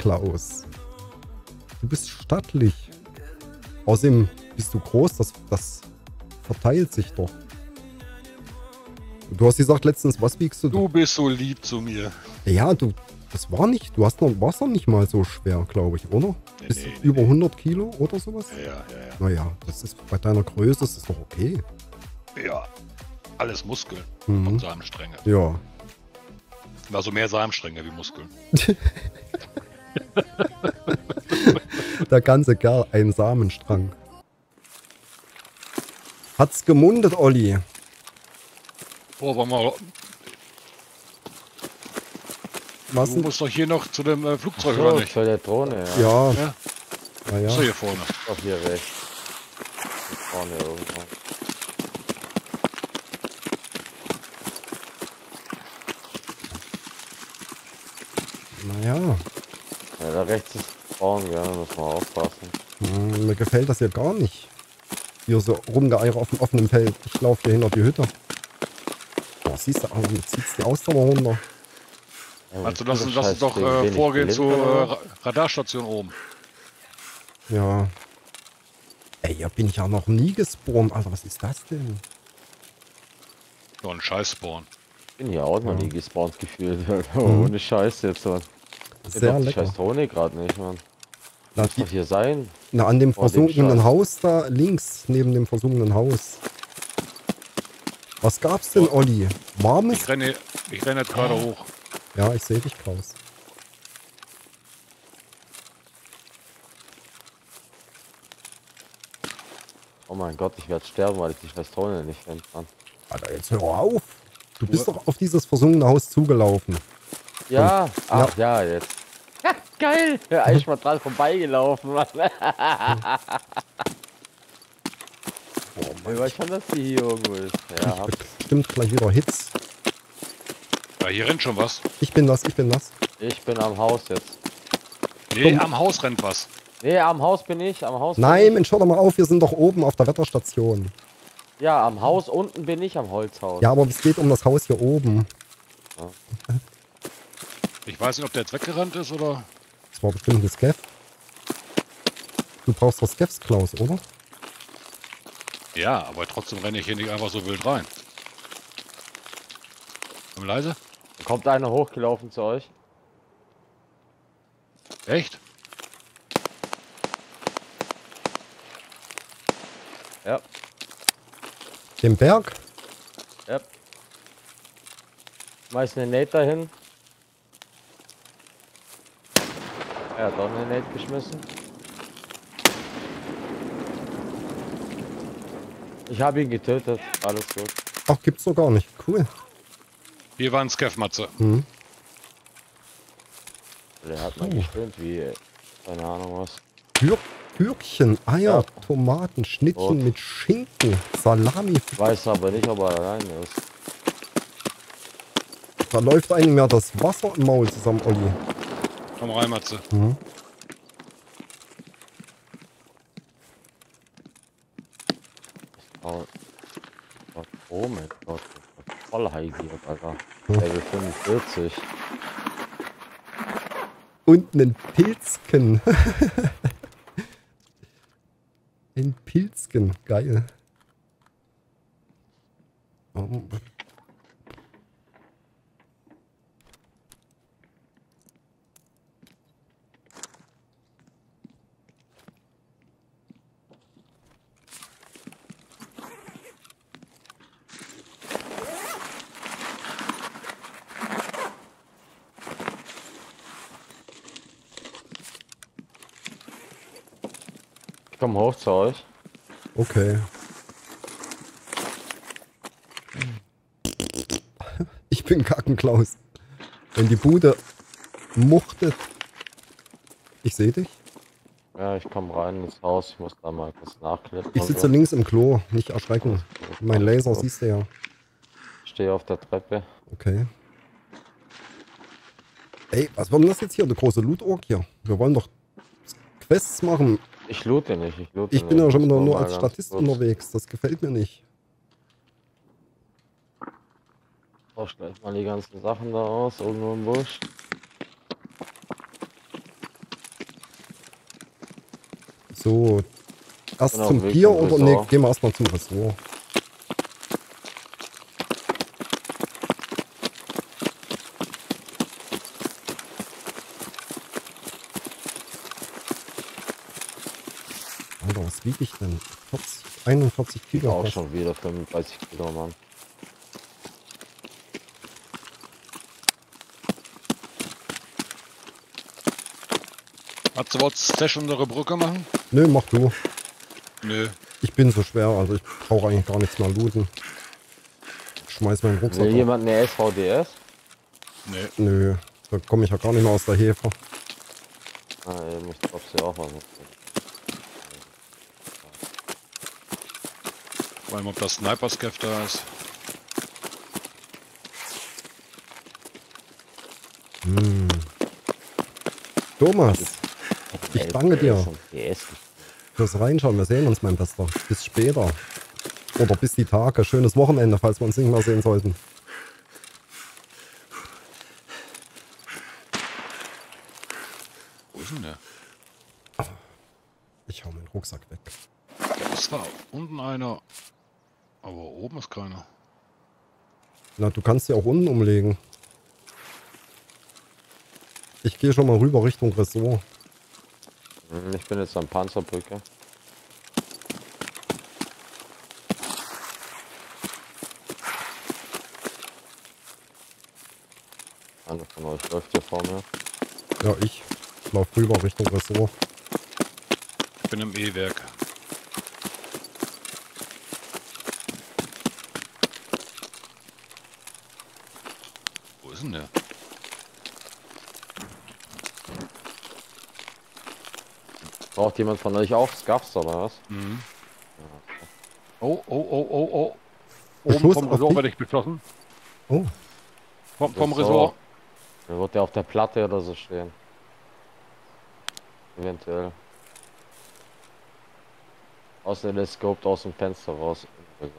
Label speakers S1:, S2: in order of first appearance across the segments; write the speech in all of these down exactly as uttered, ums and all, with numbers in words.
S1: Klaus. Du bist stattlich. Außerdem bist du groß, das, das verteilt sich doch. Du hast gesagt letztens, was wiegst du?
S2: Du bist so lieb zu mir.
S1: Ja, du, das war nicht, du hast noch, warst noch nicht mal so schwer, glaube ich, oder?
S2: Nee,
S1: Bist
S2: nee,
S1: du über
S2: nee.
S1: hundert Kilo oder sowas?
S2: Ja, ja, ja.
S1: Naja, das ist bei deiner Größe ist das doch okay.
S2: Ja, ja. Alles Muskeln
S1: Mhm.
S2: und Samenstränge.
S1: Ja.
S2: Also mehr Samenstränge wie Muskeln.
S1: Der ganze Kerl, ein Samenstrang. Hat's gemundet, Olli?
S2: Boah, warte mal.
S1: Was
S2: Du
S1: denn?
S2: musst doch hier noch zu dem äh, Flugzeug,
S3: So,
S2: oder nicht?
S3: zu der Drohne, ja.
S1: Ja,
S2: Ja,
S1: naja.
S2: ist doch hier vorne.
S3: Doch hier rechts. Hier vorne irgendwo.
S1: Naja.
S3: Ja, da rechts ist Frauen, ja, da müssen wir aufpassen.
S1: Hm, mir gefällt das hier gar nicht. Hier so rumgeeier auf dem offenen Feld. Ich laufe hier hinter die Hütte. Boah, siehst du, du ziehst die Ausdauer runter.
S3: Ja,
S2: Also
S3: wie
S2: lass
S3: viele
S2: uns, lass uns
S3: Scheiß
S2: doch
S3: Ding,
S2: äh,
S3: wenig
S2: vorgehen zur
S3: Gelände,
S2: äh,
S3: oder?
S2: Ra- Radarstation oben.
S1: Ja. Ey, hier bin ich ja noch nie gespawnt. Alter, was ist das denn?
S2: So ein Scheiß-Spawn.
S3: Ich bin hier auch noch
S1: Ja.
S3: nie gespawnt gefühlt.
S1: Mhm.
S3: Ohne Scheiß jetzt, Mann.
S1: Sehr
S3: Die
S1: lecker.
S3: scheiß Drohne gerade nicht, Mann.
S1: Na,
S3: Muss
S1: die,
S3: doch hier sein.
S1: na, an dem
S3: Vor dem
S1: versunkenen
S3: Scheiß.
S1: Haus da links, neben dem versunkenen Haus. Was gab's denn, Olli? Warmes?
S2: Ich renne, ich renne jetzt gerade hoch.
S1: Ja, ich sehe dich, Klaus.
S3: Oh mein Gott, ich werde sterben, weil ich die scheiß Drohne nicht finden kann.
S1: Alter, jetzt hör auf. Du bist doch auf dieses versunkene Haus zugelaufen.
S3: Ja, ach ja, jetzt. Ja, geil! Ja, eigentlich mal dran vorbeigelaufen, Mann.
S1: Boah,
S3: Ich weiß schon, dass die hier irgendwo ist. Ja, hab,
S1: bestimmt gleich wieder Hits.
S2: Ja, hier rennt schon was.
S1: Ich bin das, ich bin das.
S3: ich bin am Haus jetzt.
S2: Nee,
S1: Komm.
S2: am Haus rennt was.
S3: Nee, am Haus bin ich, am Haus bin
S1: Nein,
S3: ich.
S1: Mensch, hör doch mal auf, wir sind doch oben auf der Wetterstation.
S3: Ja, am Haus unten bin ich, am Holzhaus.
S1: Ja, aber es geht um das Haus hier oben.
S2: Ich weiß nicht, ob der jetzt weggerannt ist oder...
S1: Das war bestimmt ein Scav. Du brauchst doch Scavs, Klaus, oder?
S2: Ja, aber trotzdem renne ich hier nicht einfach so wild rein. Komm leise.
S3: Da kommt einer hochgelaufen zu euch.
S2: Echt?
S3: Ja,
S1: Den Berg?
S3: ja. Schmeiß eine Nate dahin. Er hat auch eine Nate geschmissen. Ich habe ihn getötet. Alles gut.
S1: Ach, gibt's doch gar nicht. Cool.
S2: Hier war ein Scav-Matze.
S1: Hm.
S3: Der hat mal
S1: Oh.
S3: gestöhnt wie, äh, keine Ahnung was.
S1: Gür Gürkchen, Eier,
S3: Ja.
S1: Tomaten, Schnittchen
S3: Rot.
S1: mit Schinken, Salami.
S3: Ich weiß aber nicht, ob er allein ist.
S1: Da läuft einem mehr das Wasser im Maul zusammen, Olli.
S2: Komm rein, Matze.
S1: Mhm.
S3: Oh, Gott, oh mein Gott. Voll high hier, Alter.
S1: Hm.
S3: Level fünfundvierzig.
S1: Und einen Pilzken. Ein Pilzken, geil. Oh.
S3: Ich komm hoch zu euch.
S1: Okay. Ich bin Kackenklaus. Wenn die Bude muchtet. Ich sehe dich.
S3: Ja, ich komm rein ins Haus. Ich muss da mal kurz nachklippen.
S1: Ich sitze links im Klo. Nicht erschrecken. Mein Laser siehst du ja.
S3: Ich stehe auf der Treppe.
S1: Okay. Ey, was war denn das jetzt hier? Eine große Loot-Org hier. Wir wollen doch Quests machen.
S3: Ich loote nicht, ich loote
S1: Ich bin
S3: nicht.
S1: ja schon
S3: Ich
S1: wieder
S3: muss
S1: nur
S3: mal
S1: als
S3: ganz
S1: Statist
S3: kurz-
S1: unterwegs. Das gefällt mir nicht.
S3: Tausch gleich mal die ganzen Sachen da aus, irgendwo im Busch.
S1: So. Erst
S3: Genau,
S1: zum
S3: Weg
S1: Pier
S3: zum
S1: oder nee,
S3: Ressort.
S1: gehen wir erstmal zum Ressort. Alter, was wiege ich denn? vierzig, einundvierzig Kilo.
S3: Auch
S1: fast.
S3: schon wieder fünfunddreißig Kilo, Mann.
S2: Hast du was Stash unter der Brücke machen?
S1: Nö, mach du.
S2: Nö.
S1: Ich bin so schwer, also ich brauche eigentlich gar nichts mehr looten. Ich schmeiß meinen Rucksack
S3: Will
S1: auf.
S3: jemand eine S V D S?
S2: Nö.
S1: Nö, da komme ich ja gar nicht mehr aus der Hefe.
S3: Ah, ihr müsst doch sie auch was.
S2: Vor allem, ob das Sniper-Scav da ist.
S1: Hm. Thomas, ich danke dir
S3: D S.
S1: fürs Reinschauen. Wir sehen uns, mein Bester. Bis später. Oder bis die Tage. Schönes Wochenende, falls wir uns nicht mehr sehen sollten.
S2: Wo ist denn der?
S1: Ich hau meinen Rucksack weg.
S2: Da ist zwar unten einer, aber oben ist keiner.
S1: Na, du kannst sie auch unten umlegen. Ich gehe schon mal rüber Richtung Ressort.
S3: Hm, Ich bin jetzt am Panzerbrücke. Einer von euch läuft hier vor mir.
S1: Ja, ich lauf rüber Richtung Ressort.
S2: Ich bin im E-Werk. Wo ist denn der?
S3: Braucht jemand von euch auch Scuffs oder was?
S2: Mhm. Oh, oh, oh, oh, oh.
S1: Beschuss
S2: Oben vom
S1: auf
S2: Resort
S1: dich?
S2: werde ich beschossen.
S1: Oh,
S2: Vom, vom
S3: Ressort.
S2: Resort.
S3: Dann wird der auf der Platte oder so stehen. Eventuell. Außer der scoped aus dem Fenster raus.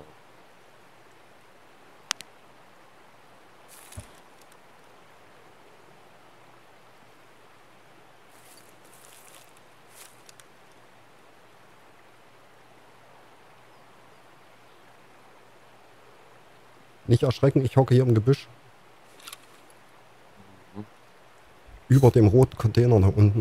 S1: nicht erschrecken, ich hocke hier im Gebüsch.
S3: Mhm.
S1: Über dem roten Container da unten.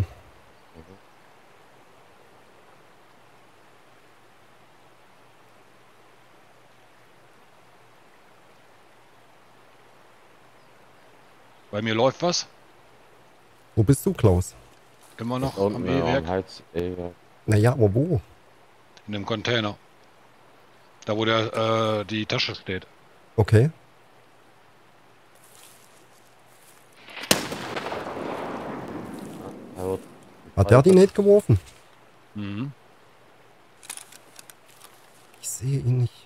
S2: Bei mir läuft was.
S1: Wo bist du, Klaus?
S2: Immer noch
S3: Da unten
S2: am
S3: ja, am
S2: E-Werk.
S3: Heiz E-Werk.
S1: Naja, aber wo?
S2: In dem Container. Da wo der, äh, die Tasche steht.
S1: Okay.
S3: Da wird
S1: Hat der die nicht geworfen?
S2: Mhm.
S1: Ich sehe ihn nicht.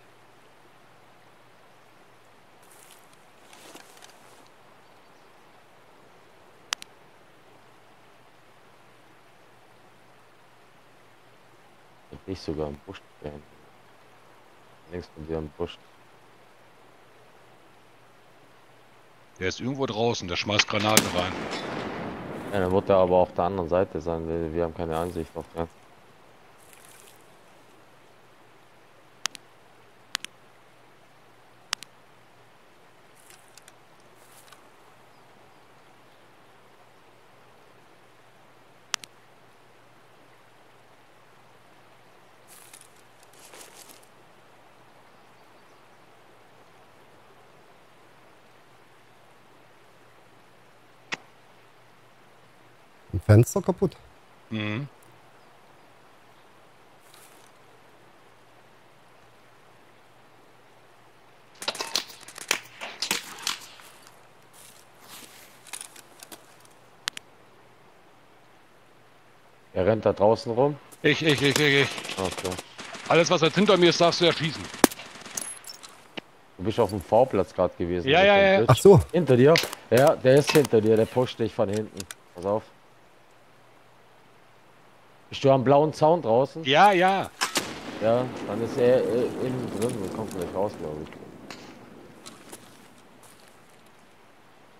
S3: nicht sogar im Busch stehen. Links von dir im Busch.
S2: Der ist irgendwo draußen, der schmeißt Granaten rein.
S3: Ja, dann wird er aber auf der anderen Seite sein. Wir, wir haben keine Ansicht auf den.
S1: Ein Fenster kaputt.
S2: Mhm.
S3: Er rennt da draußen rum.
S2: Ich, ich, ich, ich, ich.
S3: Okay.
S2: Alles, was jetzt hinter mir ist, darfst du erschießen.
S3: Du bist auf dem V-Platz gerade gewesen.
S2: Ja, ja, ja.
S1: Ach so.
S3: Hinter dir? Ja, der ist hinter dir. Der pusht dich von hinten. Pass auf. Bist du am blauen Zaun draußen?
S2: Ja, ja.
S3: Ja, dann ist er äh, innen drin und kommt gleich raus, glaube ich.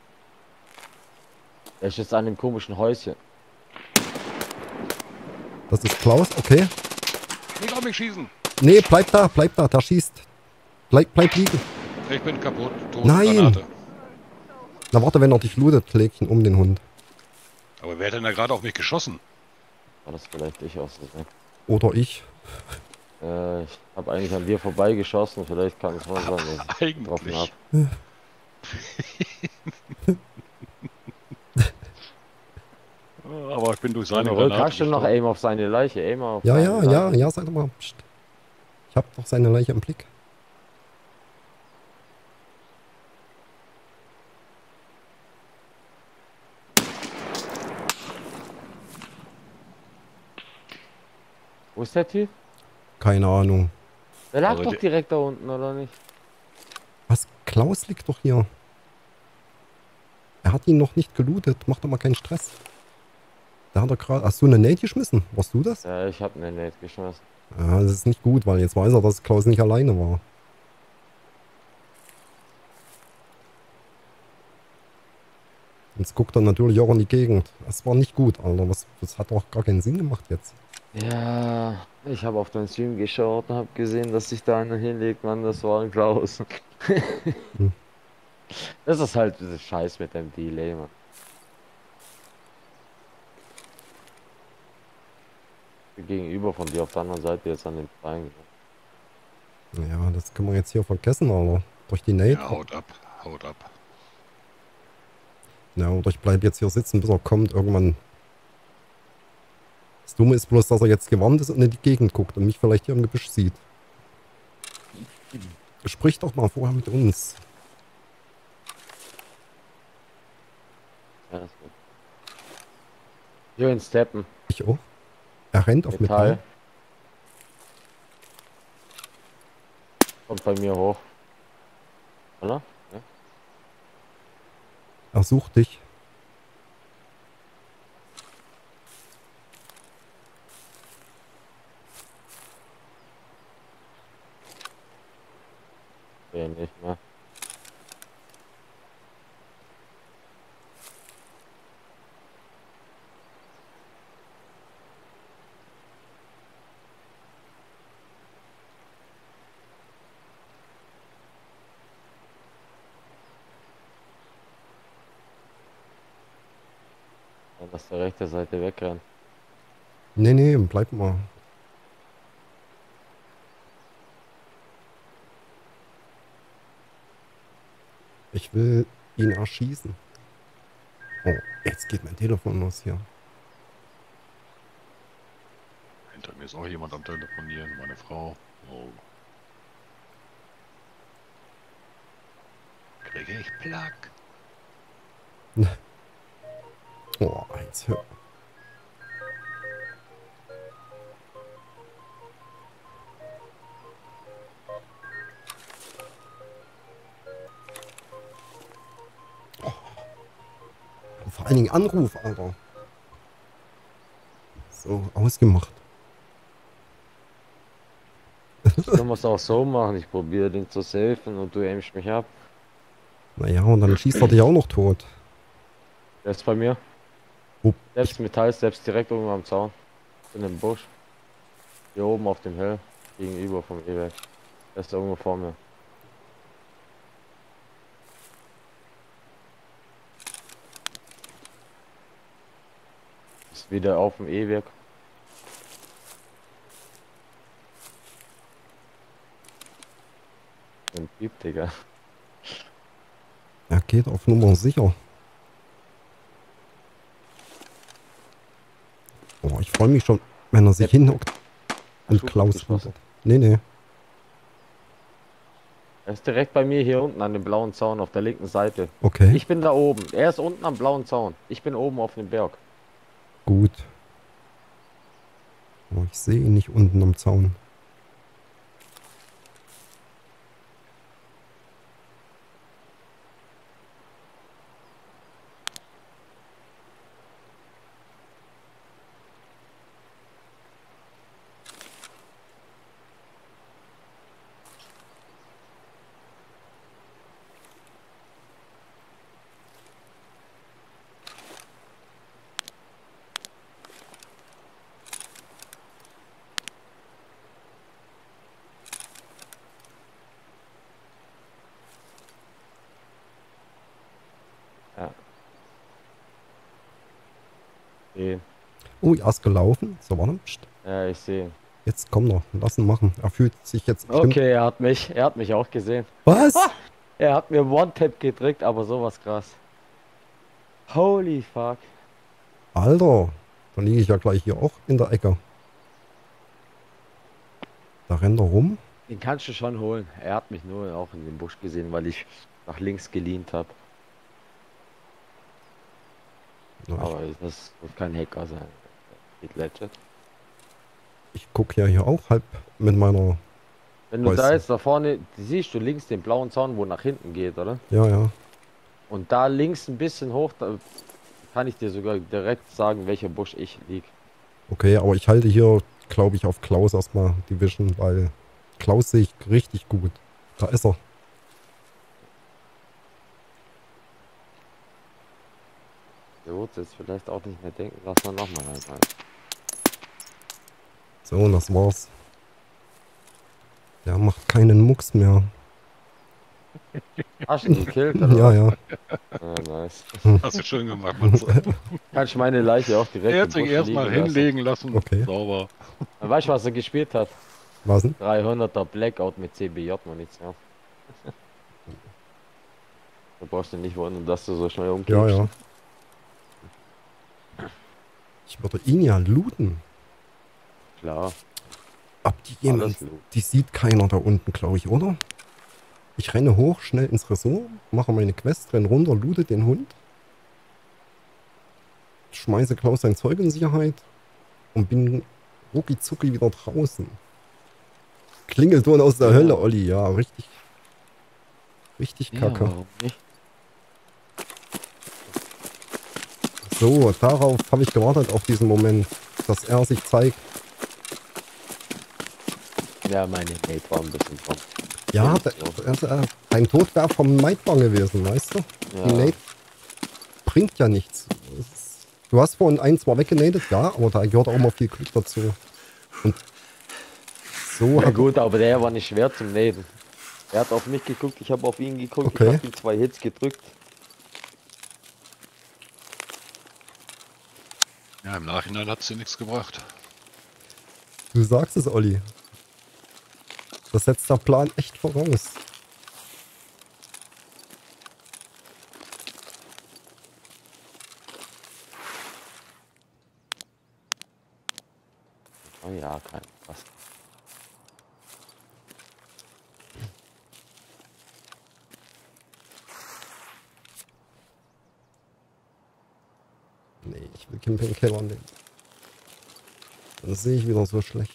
S3: Er ist jetzt an dem komischen Häuschen.
S1: Das ist Klaus, okay.
S2: Nicht auf mich schießen.
S1: Nee, bleib da, bleib da, der schießt. Bleib, bleib liegen.
S2: Ich bin kaputt. Tot.
S1: Nein.
S2: Granate.
S1: Na warte, wenn er dich lootet, leg ihn um den Hund.
S2: Aber wer hat denn da gerade auf mich geschossen?
S3: War das vielleicht ich aus Versehen?
S1: Oder ich.
S3: Äh, ich habe eigentlich an dir vorbeigeschossen. Vielleicht kann es mal sein, dass ich getroffen
S2: Eigentlich.
S3: habe.
S2: Aber ich bin durch
S3: Seine
S2: seine
S3: Rück,
S2: Granate
S3: hast du noch
S2: gestorben.
S3: Aim auf seine Leiche? Aim auf
S1: Ja,
S3: seine
S1: ja,
S3: Leiche.
S1: ja, ja, sag doch mal. Psst. Ich hab doch seine Leiche im Blick.
S3: Wo ist der Typ?
S1: Keine Ahnung.
S3: Der lag
S2: Aber
S3: doch
S2: der-
S3: direkt da unten, oder nicht?
S1: Was? Klaus liegt doch hier. Er hat ihn noch nicht gelootet. Mach doch mal keinen Stress. Da hat er gerade... Hast du eine Nate geschmissen? Warst du das?
S3: Ja, ich hab ne Nate geschmissen.
S1: Ja, das ist nicht gut, weil jetzt weiß er, dass Klaus nicht alleine war. Jetzt guckt er natürlich auch in die Gegend. Das war nicht gut, Alter. Was, das hat auch gar keinen Sinn gemacht jetzt.
S3: Ja, ich habe auf den Stream geschaut und habe gesehen, dass sich da einer hinlegt, Mann, das war ein Klaus.
S1: Hm.
S3: Das ist halt dieser Scheiß mit dem Delay, Mann. Gegenüber von dir auf der anderen Seite jetzt an den Beinen.
S1: Ja, das können wir jetzt hier vergessen, Alter. Durch die Nate.
S2: Ja, haut ab. Haut ab.
S1: Ja, oder ich bleibe jetzt hier sitzen, bis er kommt. Irgendwann. Das Dumme ist bloß, dass er jetzt gewarnt ist und in die Gegend guckt und mich vielleicht hier im Gebüsch sieht. Sprich doch mal vorher mit uns.
S3: Ja, das wird. Hier in Steppen.
S1: Ich auch. Er rennt auf Metall.
S3: Metall. Kommt bei mir hoch. Oder? Ja.
S1: Er sucht dich.
S3: Ja, nicht mehr. Ja, dass der rechte Seite wegrennt.
S1: Nee, nee, bleib mal. Ich will ihn erschießen. Oh, jetzt geht mein Telefon los hier.
S2: Hinter mir ist auch jemand am Telefonieren. Meine Frau. Oh. Kriege ich Plack.
S1: Oh, eins hör. Oh. Vor allen Dingen Anruf, Alter. So, ausgemacht.
S3: Können wir es auch so machen. Ich probiere den zu safen und du aimst mich ab.
S1: Naja, und dann schießt er dich auch noch tot.
S3: Der ist bei mir.
S1: Wo?
S3: Selbst Metall, selbst direkt oben am Zaun. In dem Busch. Hier oben auf dem Hill. Gegenüber vom E-Werk. Der ist irgendwo vor mir. Ist wieder auf dem E-Werk. Ein Piep, Digga.
S1: Er geht auf Nummer sicher. Oh, ich freue mich schon, wenn er sich hinhockt und
S3: Hast du
S1: Klaus
S3: geschossen?
S1: lootet. Nee, nee.
S3: Er ist direkt bei mir hier unten an dem blauen Zaun auf der linken Seite.
S1: Okay,
S3: Ich bin da oben. Er ist unten am blauen Zaun. Ich bin oben auf dem Berg.
S1: gut. Oh, ich sehe ihn nicht unten am Zaun.
S3: Nee.
S1: Oh, erst gelaufen. So, warte. Psst.
S3: Ja, ich sehe.
S1: Jetzt komm noch. Lass ihn machen. Er fühlt sich jetzt bestimmt...
S3: Okay, er hat mich, er hat mich auch gesehen.
S1: Was?
S3: Ah, er hat mir One-Tap gedrückt, aber sowas krass. Holy fuck.
S1: Alter. Dann liege ich ja gleich hier auch in der Ecke. Da rennt er rum.
S3: Den kannst du schon holen. Er hat mich nur auch in dem Busch gesehen, weil ich nach links gelehnt habe.
S1: Na, ich,
S3: Aber das wird kein Hacker sein. Geht legit.
S1: ich gucke ja hier auch halb mit meiner...
S3: Wenn du
S1: Weißt
S3: da
S1: du.
S3: jetzt da vorne, siehst du links den blauen Zaun, wo nach hinten geht, oder?
S1: Ja, ja.
S3: Und da links ein bisschen hoch, da kann ich dir sogar direkt sagen, welcher Busch ich lieg.
S1: Okay, aber ich halte hier, glaube ich, auf Klaus erstmal die Vision, weil Klaus sehe ich richtig gut. Da ist er.
S3: Der wird jetzt vielleicht auch nicht mehr denken, lass mal nochmal rein.
S1: So, und das war's. Der macht keinen Mucks mehr.
S3: Hast du ihn gekillt, oder?
S1: Ja, ja.
S3: Ah, nice.
S2: Hast du schön gemacht, Matze.
S3: Kannst meine Leiche auch direkt
S2: Er
S3: im
S2: hat sich
S3: Busch
S2: erstmal
S3: liegen lassen.
S2: hinlegen lassen.
S1: Okay.
S2: Sauber.
S3: Weißt du, was er gespielt hat?
S1: Was denn?
S3: dreihunderter Blackout mit C B J-Munition. Da brauchst du nicht wundern, dass du so schnell
S1: Ja,
S3: umkippst.
S1: ja. Ich würde ihn ja looten.
S3: Klar.
S1: Ob die jemand...
S3: Alles loot.
S1: Die sieht keiner da unten, glaube ich, oder? Ich renne hoch, schnell ins Ressort, mache meine Quest, renne runter, loote den Hund. Schmeiße Klaus sein Zeug in Sicherheit. Und bin rucki zucki wieder draußen. Klingelton aus der
S3: Ja.
S1: Hölle, Olli. Ja, richtig. Richtig kacke.
S3: Ja, warum nicht?
S1: So, darauf habe ich gewartet, auf diesen Moment, dass er sich zeigt.
S3: Ja, meine Mate war ein bisschen dran.
S1: Ja,
S3: Ja,
S1: der,
S3: so.
S1: der, der, dein Tod wäre vom Nightbar gewesen, weißt du?
S3: Ja.
S1: Die Nate bringt ja nichts. Es ist, du hast vorhin einen zwar weggenadet, ja, aber da gehört auch immer viel Glück dazu. Und so
S3: Na
S1: hat
S3: gut, aber der war nicht schwer zum Naden. Er hat auf mich geguckt, ich habe auf ihn geguckt,
S1: Okay.
S3: ich habe die zwei Hits gedrückt.
S2: Ja, im Nachhinein hat sie nichts gebracht.
S1: du sagst es, Olli. Das setzt der Plan echt voraus.
S3: Oh ja, kein was.
S1: Nee, ich will Camping Keller nehmen. Dann sehe ich wieder so schlecht.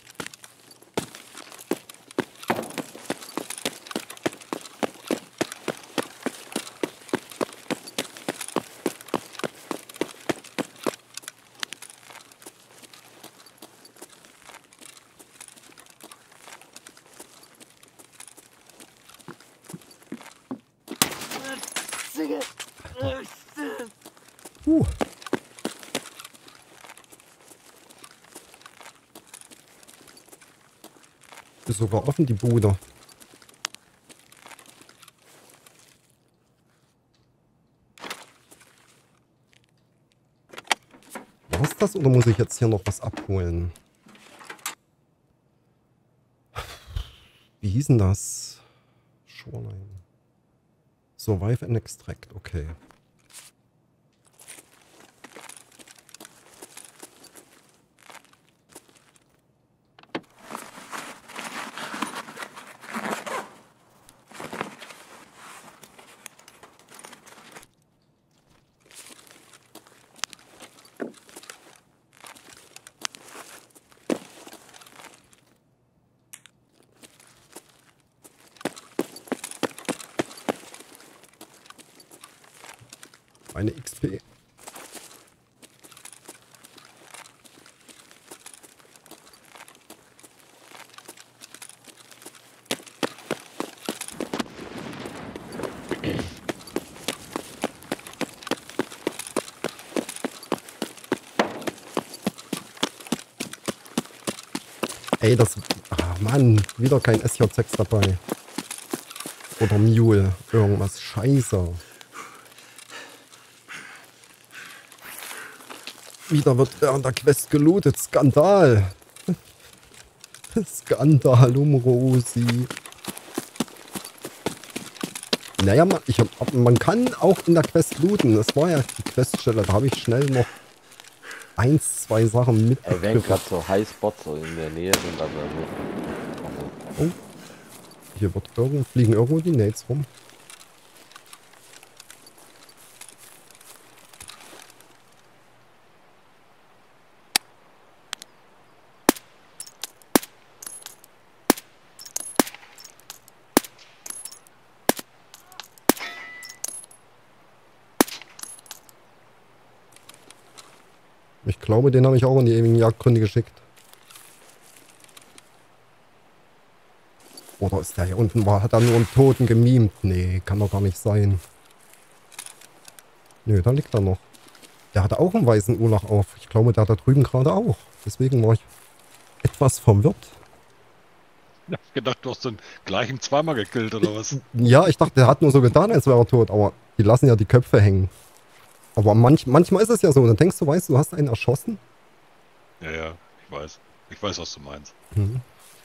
S1: Uh. Ist sogar offen, die Bude. War's das oder muss ich jetzt hier noch was abholen? Wie hieß denn das? Shoreline. Survive and Extract, okay. Eine X P. Ey, das... Ah, Mann, wieder kein S J sechs dabei. Oder Mule. Irgendwas. Scheiße. Wieder wird während der Quest gelootet. Skandal. Skandal um Rosi. Naja, man, ich hab, man kann auch in der Quest looten. Das war ja die Queststelle. Da habe ich schnell noch eins, zwei Sachen mit.
S3: Ey, wenn gerade so Highspots so in der Nähe sind, also, also
S1: Oh. Hier wird irgendwo, fliegen irgendwo die Nades rum. Ich glaube, den habe ich auch in die ewigen Jagdgründe geschickt. Oder ist der hier unten, war, hat er nur einen Toten gemimt? Nee, kann doch gar nicht sein. Nö, da liegt er noch. Der hatte auch einen weißen Urlach auf. Ich glaube, der hat da drüben gerade auch. Deswegen war ich etwas verwirrt.
S2: Ich hab gedacht, du hast den gleichen zweimal gekillt, oder was?
S1: Ja, ich dachte, der hat nur so getan, als wäre er tot. Aber die lassen ja die Köpfe hängen. Aber manch, manchmal ist es ja so. Dann denkst du, weißt du, du hast einen erschossen.
S2: Ja, ja, ich weiß. Ich weiß, was du meinst.
S1: Mhm.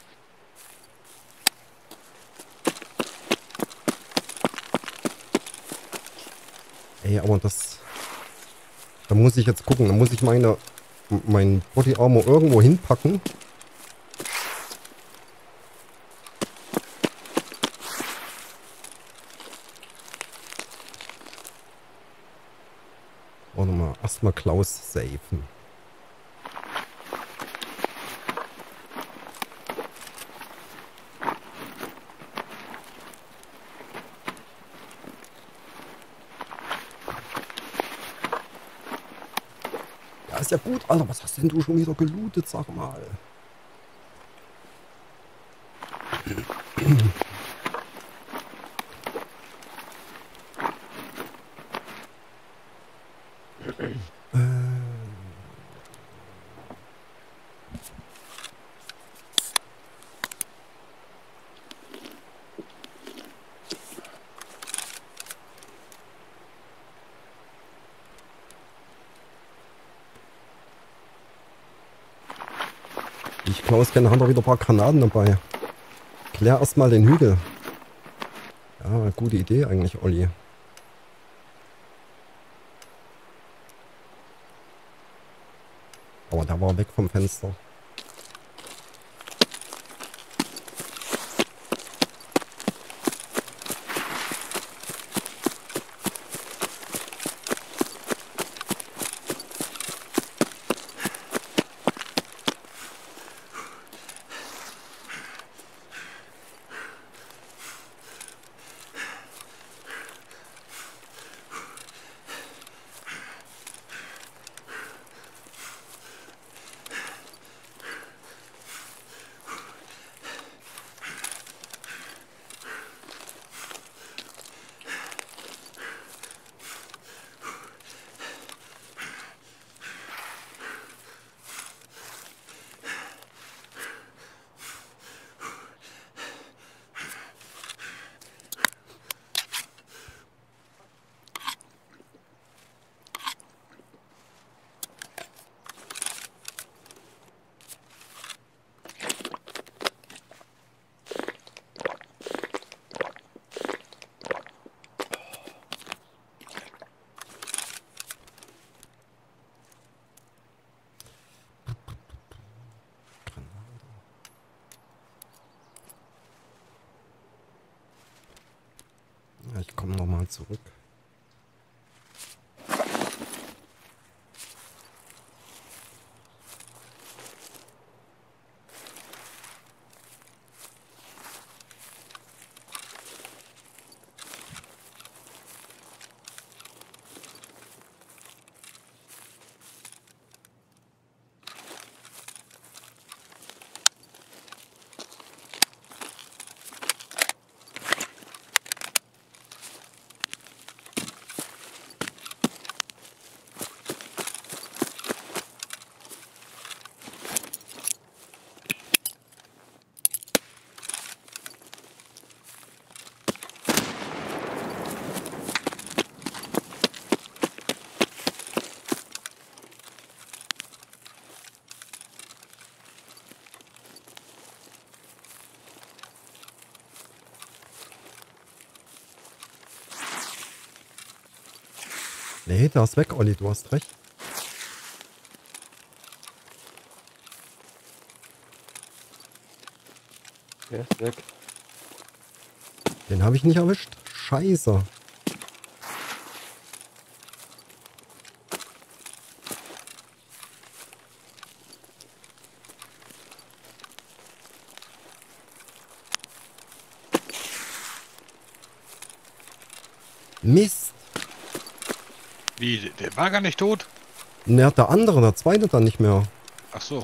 S1: Ey, aber das... Da muss ich jetzt gucken. Da muss ich meine... mein Body Armor irgendwo hinpacken. Warte mal. Erstmal Klaus safen. Ja, ist ja gut, Alter. Was hast denn du schon wieder gelootet, sag mal? Wie ich Klaus kenne, hat er wieder ein paar Granaten dabei. Klär erstmal den Hügel. Ja, gute Idee eigentlich, Olli. Aber der war weg vom Fenster. Ich komme nochmal zurück. Nee, der ist weg, Olli, du hast recht.
S3: Der ist weg.
S1: Den habe ich nicht erwischt. Scheiße. Mist.
S2: Wie, der war gar nicht tot?
S1: Ne, der andere, der zweite dann nicht mehr.
S2: Ach so.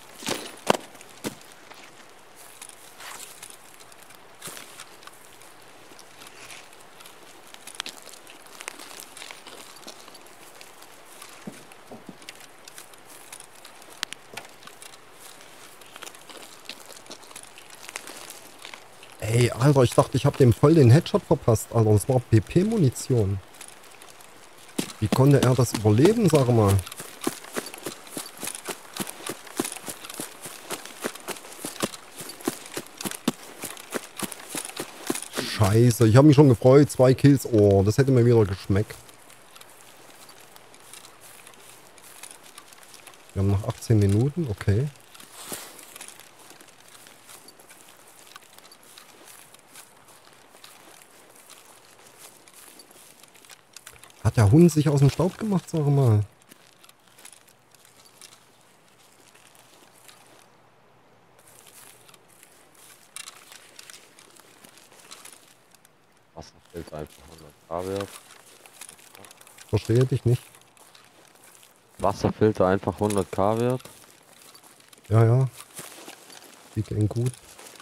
S1: Ey, Alter, ich dachte, ich habe dem voll den Headshot verpasst. Alter, das war P P-Munition. Wie konnte er das überleben, sag mal? Scheiße, ich habe mich schon gefreut. Zwei Kills. Oh, das hätte mir wieder geschmeckt. Wir haben noch achtzehn Minuten, okay. Hat der Hund sich aus dem Staub gemacht, sag mal?
S3: Wasserfilter einfach hundert K wert.
S1: Verstehe dich nicht.
S3: Wasserfilter einfach hundert K wert.
S1: Ja, ja. Die gehen gut.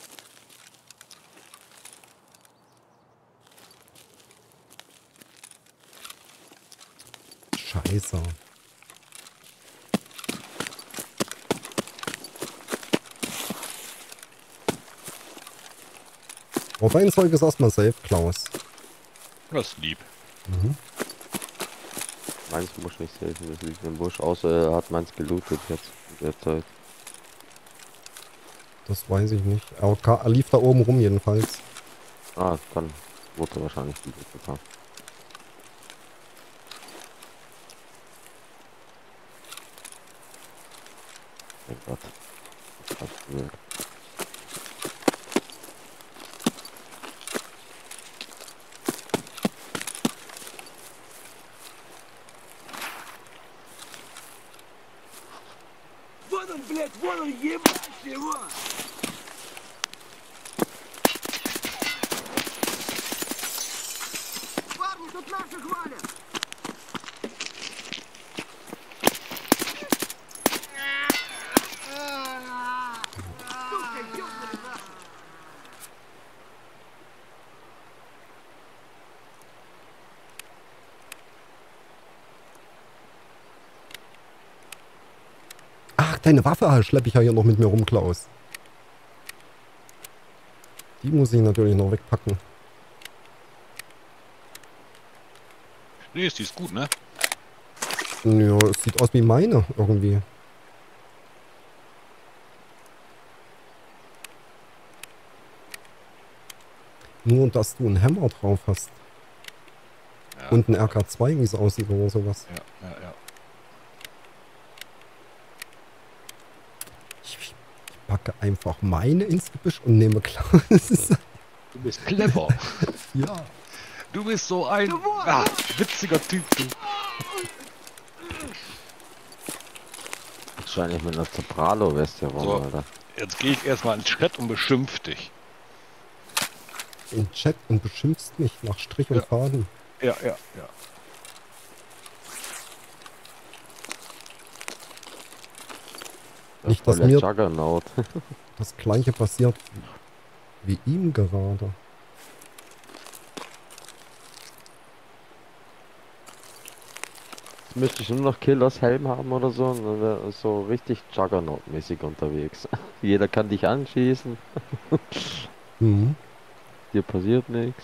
S1: Scheiße. Auf ein Zeug ist erstmal safe, Klaus.
S2: Das ist lieb.
S1: Mhm.
S3: Meins muss nicht helfen, das liegt im Busch, außer er hat meins gelootet jetzt in der Zeit.
S1: Das weiß ich nicht. Er, er lief da oben rum jedenfalls.
S3: Ah, dann wurde er wahrscheinlich gelootet haben. Mein Gott. Das hat gewirkt.
S4: Вот он, блядь, вон он, ебать его! Парни, тут наших валят! Сука, ёбаный нахуй!
S1: Ach, deine Waffe schleppe ich ja hier noch mit mir rum, Klaus. Die muss ich natürlich noch wegpacken.
S2: Nee, ist die ist gut, ne?
S1: Ja, es sieht aus wie meine irgendwie. Nur, dass du einen Hammer drauf hast.
S2: Ja.
S1: Und ein R K zwei, wie es aussieht oder sowas.
S2: Ja, ja, ja.
S1: Ich, ich packe einfach meine ins Gebüsch und nehme Klaus.
S2: Du bist clever.
S1: Ja.
S2: Du bist so ein ah, witziger Typ, du.
S3: Wahrscheinlich mit einer Zebralo-Weste rum,
S2: So.
S3: Alter.
S2: Jetzt gehe ich erstmal ins Chat und beschimpf dich.
S1: Im Chat und beschimpfst mich nach Strich und
S2: Ja.
S1: Faden.
S2: Ja, ja, ja.
S1: Nicht, dass
S3: Voll der
S1: mir-
S3: Juggernaut.
S1: Das gleiche passiert wie ihm gerade.
S3: Jetzt müsste ich nur noch Killers Helm haben oder so, und dann wäre so richtig Juggernaut-mäßig unterwegs. Jeder kann dich anschießen,
S1: Mhm.
S3: dir passiert nichts.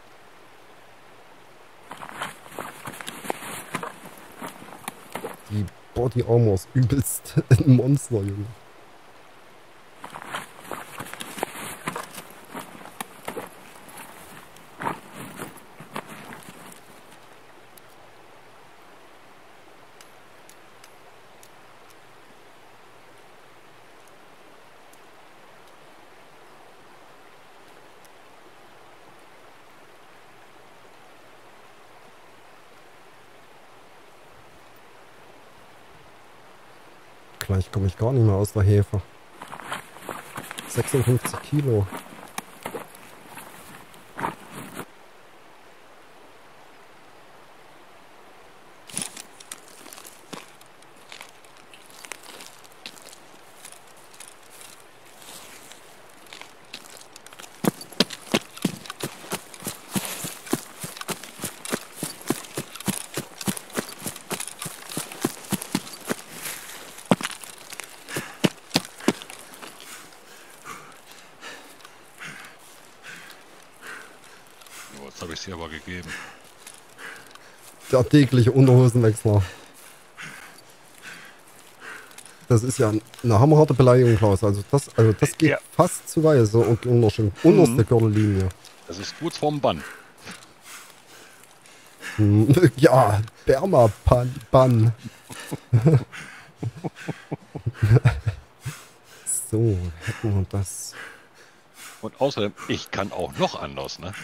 S1: Die Body Armor ist übelst ein Monster, Junge. Gleich komme ich gar nicht mehr aus der Hefe. sechsundfünfzig Kilo.
S2: Oh, jetzt habe ich sie aber gegeben.
S1: Der tägliche Unterhosenwechsler. Das ist ja eine hammerharte Beleidigung, Klaus. Also das, also das geht
S2: Ja.
S1: fast zu weit. So unter, unterste
S2: Mhm.
S1: Gürtellinie.
S2: Das ist kurz vorm Bann.
S1: Hm, ja, Berma-Bann. So, hätten wir das.
S2: Und außerdem, ich kann auch noch anders, ne?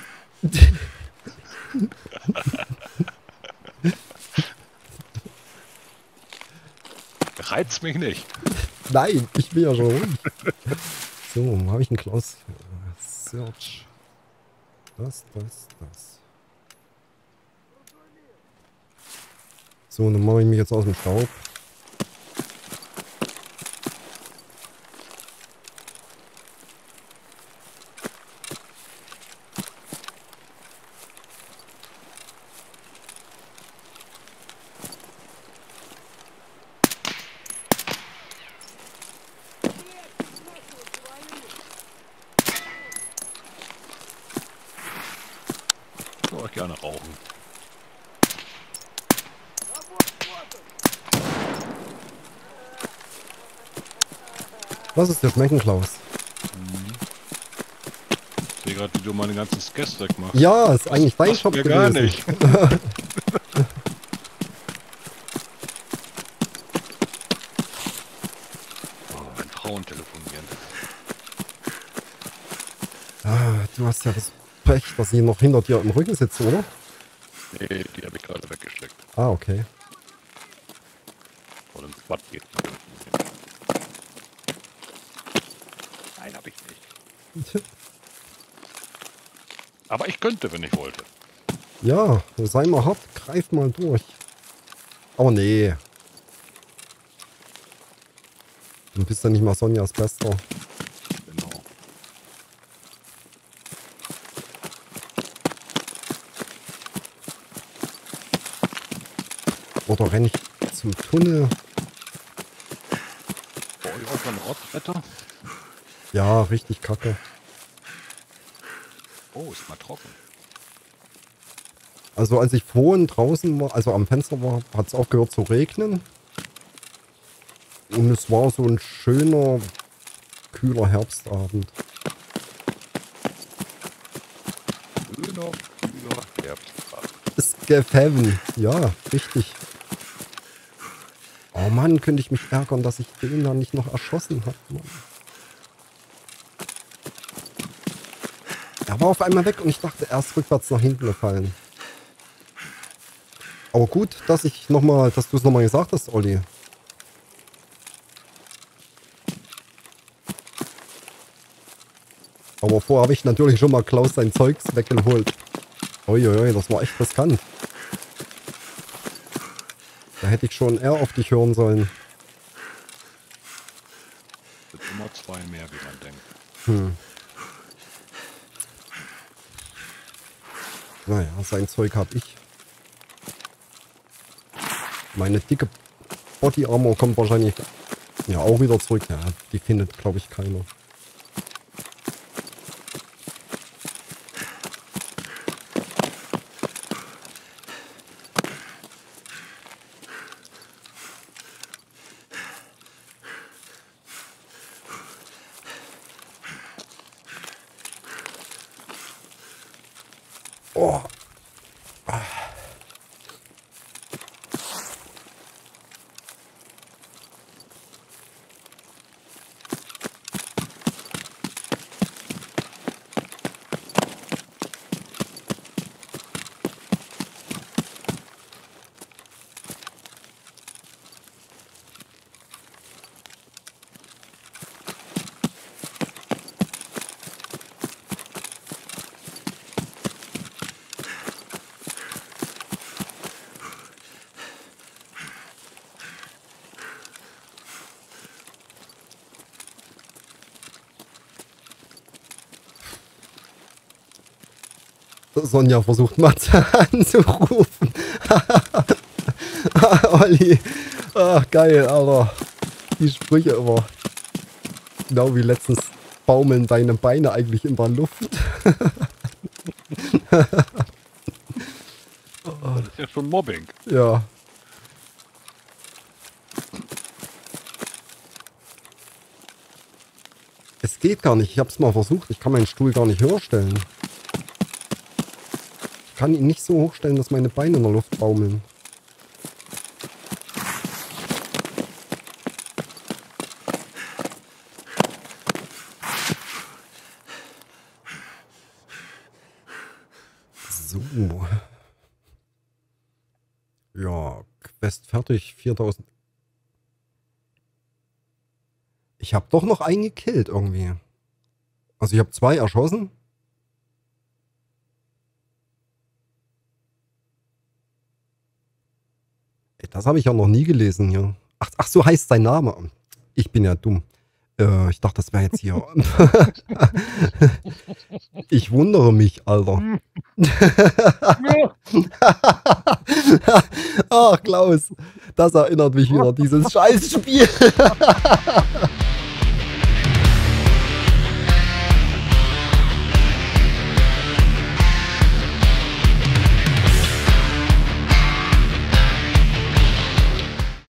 S2: Reizt mich nicht.
S1: Nein, ich bin ja schon ruhig. So, wo habe ich einen Klaus? Search. Das, das, das. So, dann mache ich mich jetzt aus dem Staub.
S2: Ich würde gerne rauchen.
S1: Was ist das Schmecken, Klaus?
S2: Ich sehe gerade, wie du meine ganzen Skes wegmachst.
S1: Ja, ist eigentlich dein
S2: Passt
S1: Shop
S2: mir
S1: gewesen.
S2: gar nicht. Oh, wenn Frauen telefonieren.
S1: Ah, du hast ja das Pech, dass sie noch hinter dir im Rücken sitzen, oder?
S2: Nee, die habe ich gerade weggesteckt.
S1: Ah, okay.
S2: Oder ins Bad geht. Nein, habe ich nicht. Aber ich könnte, wenn ich wollte.
S1: Ja, sei mal hart, greif mal durch. Aber nee. Du bist ja nicht mal Sonjas Bester.
S2: Genau.
S1: Oder renn ich zum Tunnel?
S2: Bei euch auch schon Rotzwetter?
S1: Ja, richtig kacke.
S2: Oh, ist mal trocken.
S1: Also als ich vorhin draußen war, also am Fenster war, hat es aufgehört zu regnen. Und es war so ein schöner, kühler Herbstabend.
S2: Grüner, kühler Herbsttag.
S1: Es gefällt. Ja, richtig. Oh Mann, könnte ich mich ärgern, dass ich den da nicht noch erschossen habe. Mann. Er war auf einmal weg und ich dachte, er ist rückwärts nach hinten gefallen. Aber gut, dass ich noch mal, dass du es nochmal gesagt hast, Olli. Aber vorher habe ich natürlich schon mal Klaus sein Zeugs weggeholt. Uiuiui, das war echt riskant. Da hätte ich schon eher auf dich hören sollen.
S2: Es sind immer zwei mehr, wie man denkt.
S1: Hm. Naja, sein Zeug habe ich. Meine dicke Body Armor kommt wahrscheinlich ja auch wieder zurück. Ja, die findet, glaube ich, keiner. Oh. Sonja versucht Matze anzurufen. Olli. Ach, geil, Alter. Die Sprüche immer. Genau wie letztens baumeln deine Beine eigentlich in der Luft.
S2: Das ist ja schon Mobbing.
S1: Ja. Es geht gar nicht. Ich habe es mal versucht. Ich kann meinen Stuhl gar nicht höher stellen. Ich kann ihn nicht so hochstellen, dass meine Beine in der Luft baumeln. So. Ja, Quest fertig. viertausend. Ich habe doch noch einen gekillt irgendwie. Also ich habe zwei erschossen. Ey, das habe ich ja noch nie gelesen hier. Ach, ach, so heißt sein Name. Ich bin ja dumm. Äh, ich dachte, das wäre jetzt hier. Ich wundere mich, Alter. Ach, Klaus. Das erinnert mich wieder an dieses Scheißspiel.